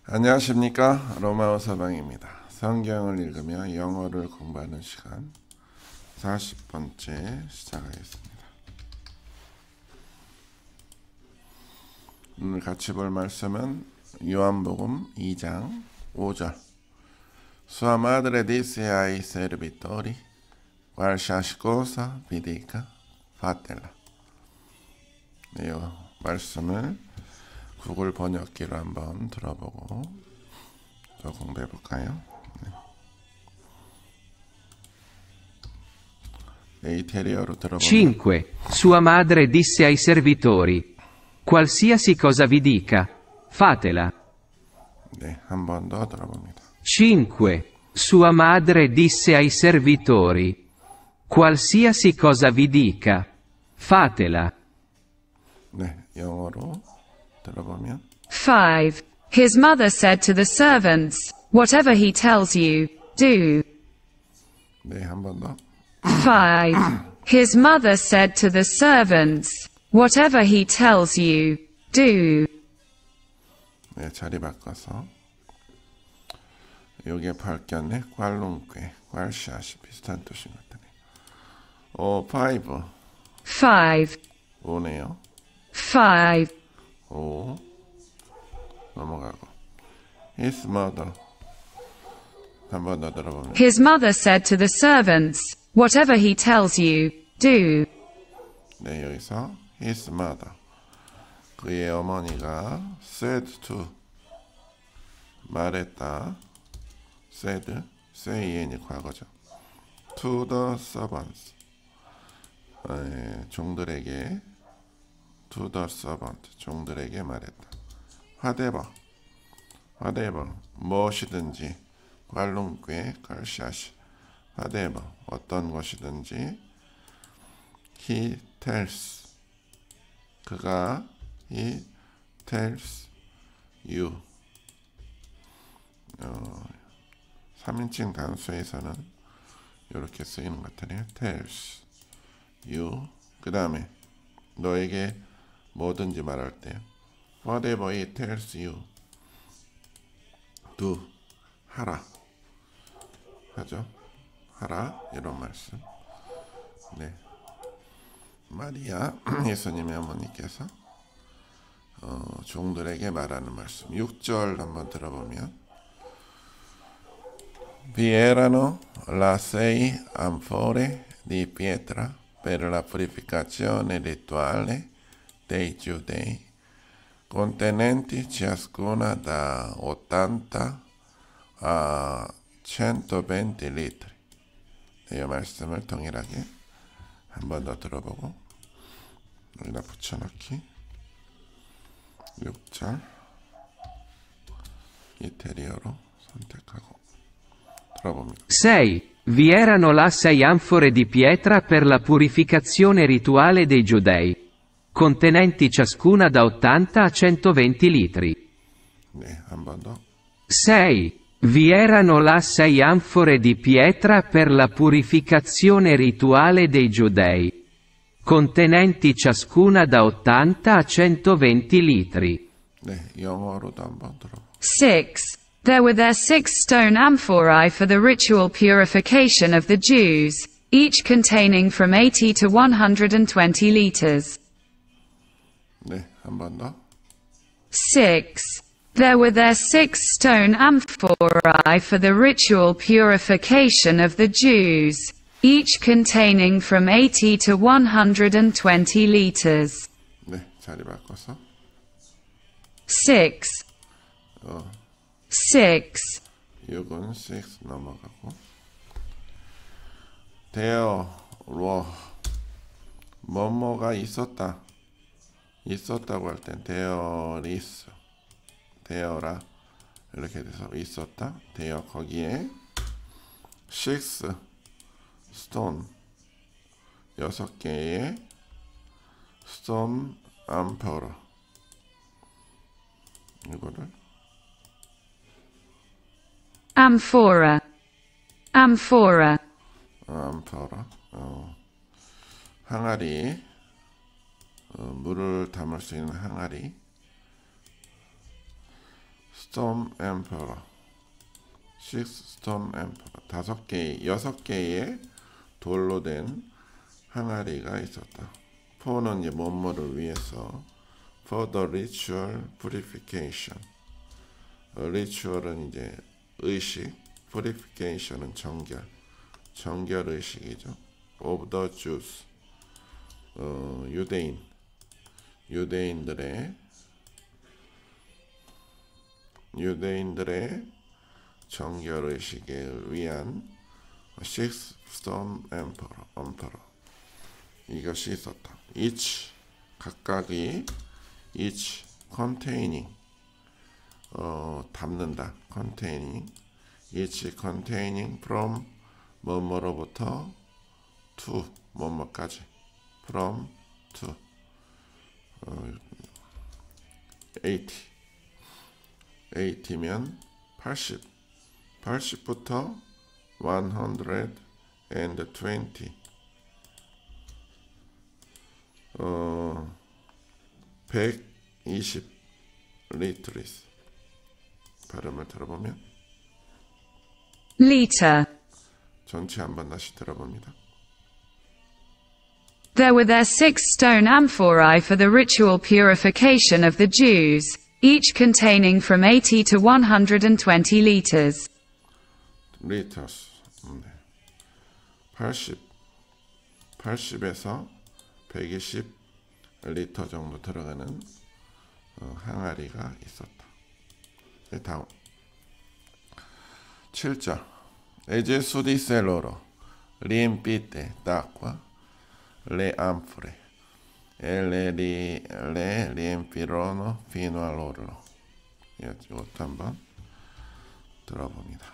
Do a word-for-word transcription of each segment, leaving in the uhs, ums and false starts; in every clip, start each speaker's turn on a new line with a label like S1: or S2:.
S1: 안녕하십니까. 로마어 서방입니다. 성경을 읽으며 영어를 공부하는 시간 사십 번째 시작하겠습니다. 오늘 같이 볼 말씀은 요한복음 이 장 오 절. Sua madre disse ai servitori, qualsiasi cosa vi dica, fatela. 네, 이 말씀을 구글 번역기로 한번 들어보고 또 공부해 볼까요? 네, 이태리어로 들어보면
S2: cinque. Sua madre disse ai servitori: qualsiasi cosa vi dica, fatela.
S1: 네, 한 번 더 들어봅니다.
S2: cinque. Sua madre disse ai servitori: qualsiasi cosa vi dica, fatela.
S1: 네, 영어로 들어보면
S3: five. His mother said to the servants, "Whatever he tells you, do."
S1: 네, 한 번 더.
S3: five. His mother said to the servants, "Whatever he tells you, do."
S1: 네, 자리 바꿔서 요게 발견네 꽐롱que, 꽐샤시 비슷한 뜻인 것 같네. 오, 파이브.
S3: five.
S1: 오네요.
S3: five.
S1: 오. 넘어가고. His mother. 한 번 더 들어보면
S3: His mother said to the servants, "Whatever he tells you, do."
S1: 네, 여기서 his mother. 그의 어머니가 said to 말했다. said, say이 과거죠. to the servants. 에, 종들에게 to the servant. 종들에게 말했다. whatever. whatever. 무엇이든지. 꽐롱que, 꽐샤시. whatever. 어떤 것이든지. he tells. 그가 he tells you. 어, 삼 인칭 단수에서는 이렇게 쓰이는 것 같아요. tells you. 그 다음에 너에게 뭐든지 말할 때 whatever he tells you do. 하라. 하죠. 하라. 이런 말씀. 네. 마리아 예수님의 어머니께서 어, 종들에게 말하는 말씀. 육 절 한번 들어보면 Vi erano là sei anfore di pietra per la purificazione rituale dei giudei, contenenti ciascuna da ottanta a centoventi litri. 이 말씀을 동일하게 한 번 더 들어보고 여기다 붙여넣기. 육 절 이태리어로 선택하고 들어봅니다.
S2: sei. Vi erano là sei anfore di pietra per la purificazione rituale dei Giudei, contenenti ciascuna da ottanta a centoventi litri.
S1: 네, 한 번 더.
S2: sei. Vi erano là sei anfore di pietra per la purificazione rituale dei Giudei, contenenti ciascuna da ottanta a centoventi litri.
S1: 네, 영어로도 한번 들어보.
S3: six. There were there six stone amphorae for the ritual purification of the Jews, each containing from eighty to one hundred twenty liters.
S1: 네, 한 번 더.
S3: six. There were there six stone amphorae for the ritual purification of the Jews, each containing from eighty to one hundred twenty liters.
S1: 네, 자리 바꿔서.
S3: six.
S1: 어,
S3: six.
S1: 육은 six 넘어가고. 되어로 뭐뭐가 있었다. 있었다고 할 땐 there is. 되어라. 이렇게 돼서 있었다. 되어 거기에 six stone. 여섯 개의 stone amphora. 이거를
S3: Amphora. Amphora.
S1: amphora. 어, 항아리. 어, 물을 담을 수 있는 항아리. stone emperor, six stone emperor, 다섯 개의, 여섯 개의 돌로 된 항아리가 있었다. for는 이제 뭐뭐를 위해서, for the ritual purification. ritual은 이제 의식, purification은 정결, 정결 의식이죠. of the Jews, 어, 유대인, 유대인들의 유대인들의 정결 의식에 위한 six stone emperor, emperor. 이것이 있었다. each 각각이 each containing 어, 담는다. containing each containing from 뭐뭐로부터 to 뭐뭐까지 from to 어, eighty eighty면 팔십 팔십부터 one hundred twenty 어, 백이십 리트리스. 발음을 들어보면
S3: liter.
S1: 전체 한번 다시 들어봅니다.
S3: There were there six stone amphorae for the ritual purification of the Jews, each containing from eighty to one hundred twenty liters.
S1: 리터스. 네. 팔십 팔십에서 백이십 리터 정도 들어가는 어, 항아리가 있었다. 네, 다음 칠 절. E Gesù disse loro, riempite d'acqua le anfore e le, ri, le riempirono fino all'orlo. 이것도 한번 들어봅니다.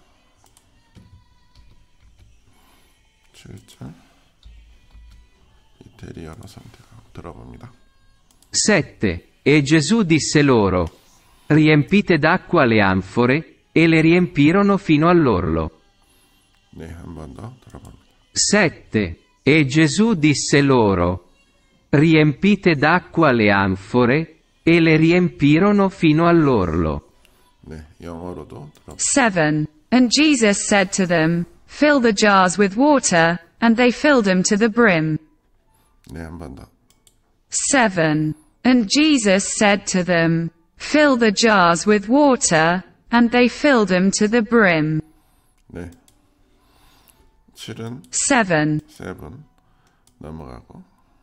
S1: 칠 절 이태리어로 선택하고 들어봅니다.
S2: sette. E Gesù disse loro, riempite d'acqua le anfore, e le riempirono fino all'orlo.
S1: 네, 한 번 더 들어봅니다.
S2: sette. E Gesù disse loro, riempite d'acqua le anfore, e le riempirono fino all'orlo.
S1: 네, 영어로도 들어봅니다.
S3: seven. And Jesus said to them, fill the jars with water, and they filled them to the brim.
S1: 네, 한 번 더.
S3: seven. And Jesus said to them, fill the jars with water, and they filled them to the brim.
S1: 네. 칠은
S3: seven.
S1: seven 넘어가고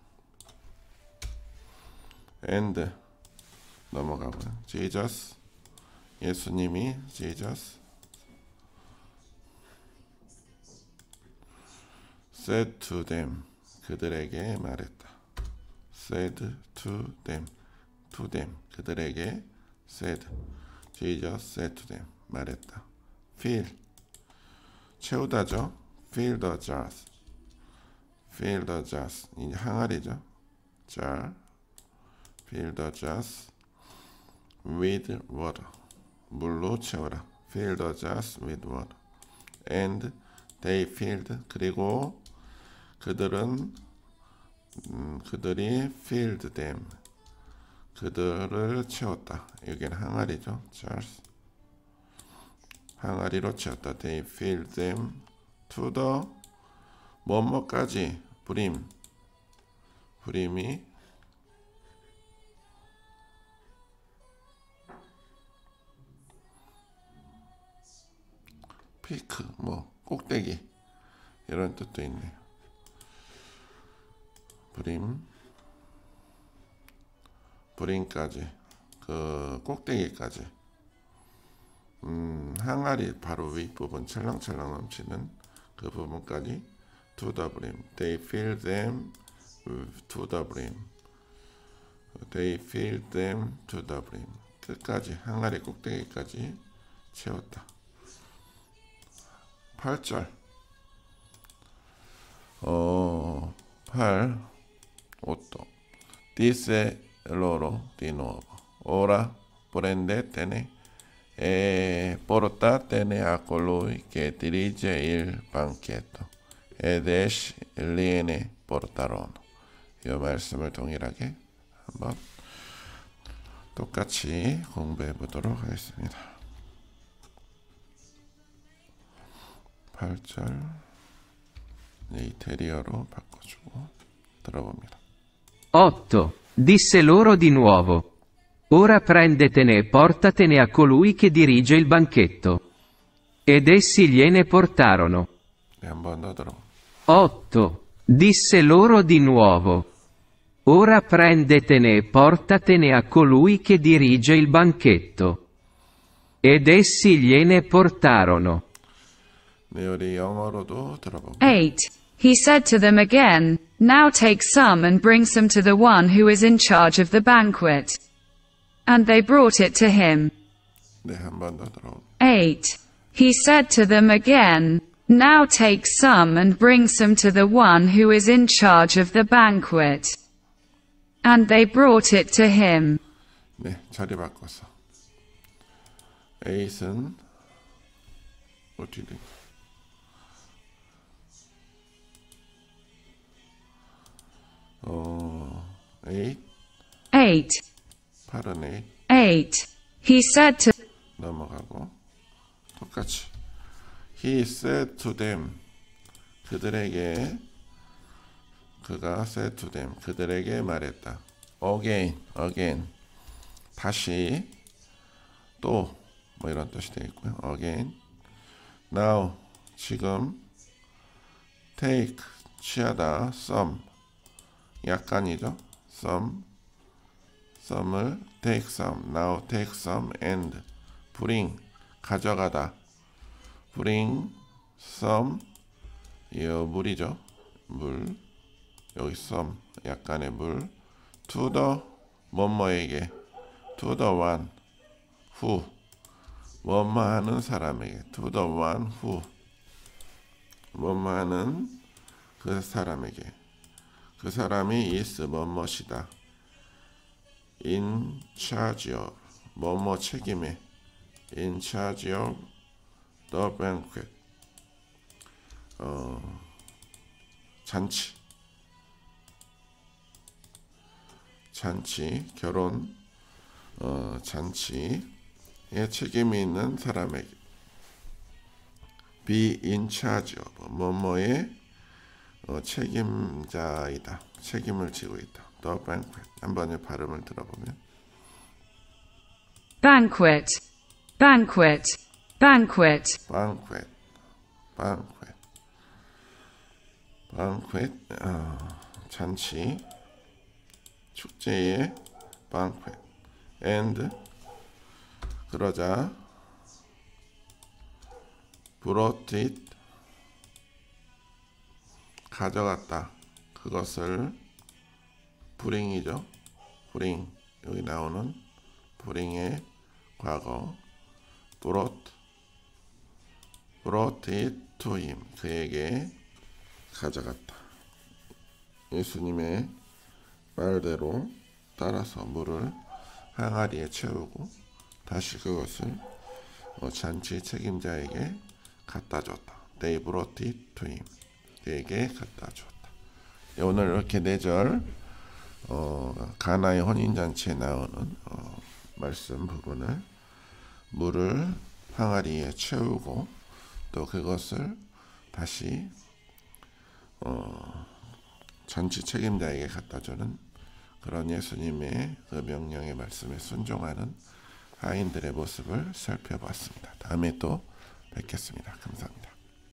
S1: and 넘어가고요. Jesus 예수님이 Jesus said to them 그들에게 말했다. said to them to them 그들에게 said Jesus said to them 말했다. fill 채우다죠. fill the jars fill the jars 이 항아리죠. jar fill the jars with water 물로 채워라. fill the jars with water and they filled 그리고 그들은 음, 그들이 filled them 그들을 채웠다. 여기는 항아리죠. jars 항아리로 채웠다. they filled them to the 뭐뭐까지 brim brim이 피크 뭐 꼭대기 이런 뜻도 있네요. 브림 브림까지 그 꼭대기까지 음, 항아리 바로 윗부분 찰랑찰랑 넘치는 그 부분까지 to the brim. They fill them to the brim. They fill them to the brim. 끝까지 항아리 꼭대기까지 채웠다. 팔 절. 어, 팔 otto. Disse loro di nuovo. Ora prendetene e portatene a colui che dirige il banchetto ed essi gliene portarono. 이 말씀을 동일하게 한번 똑같이 공부해 보도록 하겠습니다. 팔 절 이태리어로 바꿔주고 들어봅니다.
S2: otto. Disse loro di nuovo. Ora prendetene e portatene a colui che dirige il banchetto. Ed essi gliene portarono.
S1: 네, 한 번 더 들어.
S2: otto. Disse loro di nuovo. Ora prendetene e portatene a colui che dirige il banchetto. Ed essi gliene portarono.
S1: 네, 우리 영어로도 들어보고.
S3: eight. He said to them again, Now take some and bring some to the one who is in charge of the banquet. And they brought it to him.
S1: 네, 한 번 더 들어.
S3: eight. He said to them again, Now take some and bring some to the one who is in charge of the banquet. And they brought it to him.
S1: 네, 자리 바꿔서. eight은 어떻게 돼? 어, eight.
S3: eight.
S1: 팔은 eight.
S3: eight. He said to
S1: 넘어가고 똑같이. He said to them. 그들에게 그가 said to them. 그들에게 말했다. Again, again. 다시 또 뭐 이런 뜻이 되어 있고요. Again. Now 지금 take 취하다 some 약간이죠. some some을 take some now take some and bring 가져가다 bring some 이 물이죠. 물 여기 some 약간의 물 to the 뭐뭐에게 to the one who 뭐뭐 하는 사람에게 to the one who 뭐뭐 하는 그 사람에게 그 사람이 is 뭐뭐시다 in charge of 뭐뭐 책임에 in charge of the banquet 어, 잔치 잔치 결혼 어, 잔치에 책임이 있는 사람에게 be in charge of 뭐뭐의 어, 책임자이다 책임을 지고 있다 the banquet 한번 발음을 들어보면
S3: banquet, banquet, banquet.
S1: banquet, banquet, banquet 어, 잔치 축제의 banquet and 그러자 brought it 가져갔다 그것을 bring이죠 bring 여기 나오는 bring의 과거 brought brought it to him 그에게 가져갔다 예수님의 말대로 따라서 물을 항아리에 채우고 다시 그것을 잔치 책임자에게 갖다 줬다 they brought it to him 그에게 갖다 줬다 오늘 이렇게 네 절 어, 가나의 혼인잔치에 나오는 어, 말씀 부분을 물을 항아리에 채우고 또 그것을 다시 어, 잔치 책임자에게 갖다 주는 그런 예수님의 그 명령의 말씀에 순종하는 하인들의 모습을 살펴봤습니다. 다음에 또 뵙겠습니다. 감사합니다.